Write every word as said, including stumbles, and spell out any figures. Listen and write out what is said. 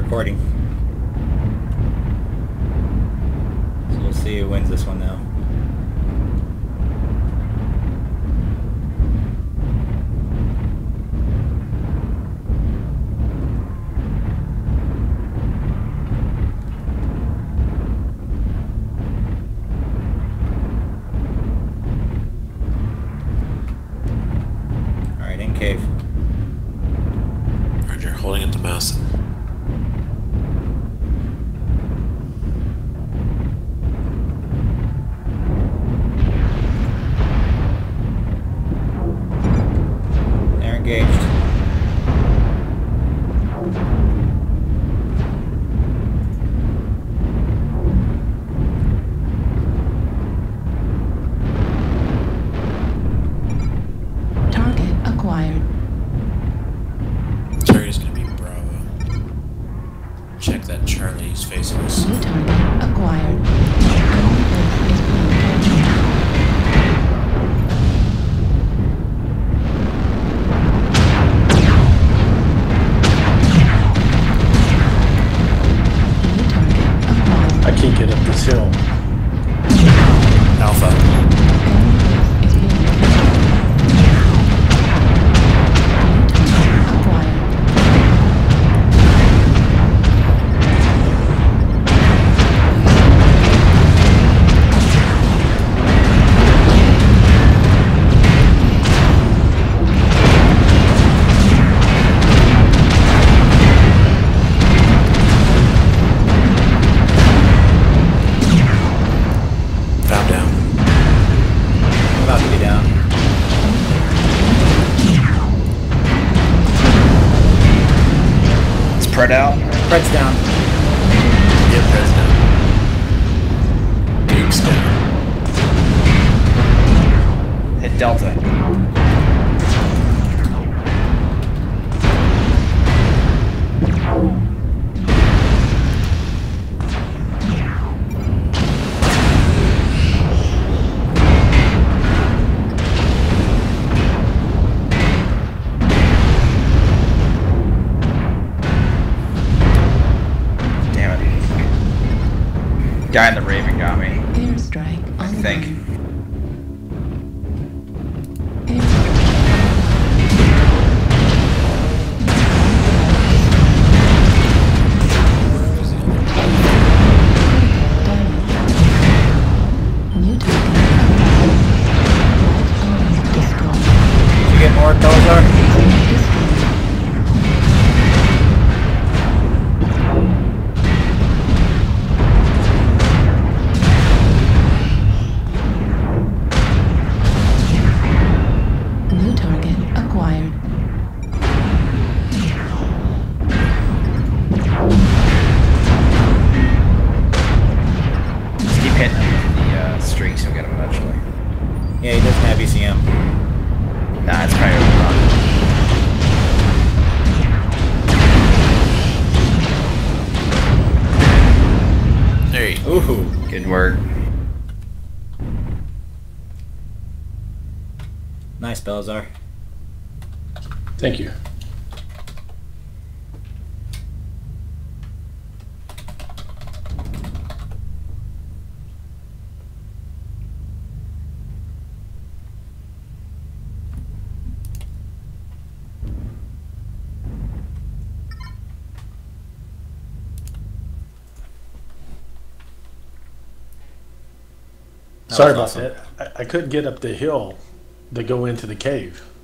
recording. So we'll see who wins this one now. Alright, in cave. Roger, holding at the mouse. They're engaged. Target acquired. Target's gonna be Bravo. Check that Charlie's facing us. New target acquired. Enemy base is being captured. New target acquired. I can't get up this hill. Alpha. Enemy base is being captured. New target acquired. Found down. I'm about to be down. Spread out. Fred's down. Yep, Red's down. Duke's down. Hit Delta. Damn it. Guy in the Raven got me, Airstrike I online. think. Airstrike. New target acquired. Arm destroyed. Did you get more, Pelazar? Destroyed. New target acquired. Just keep hitting him with the uh, streaks, you'll get him eventually. Yeah, he doesn't have E C M. Nah, it's probably overrun. There you go. Ooh. Good work. Nice, Pelazar. Thank you. That Sorry was about awesome. that. I, I couldn't get up the hill to go into the cave.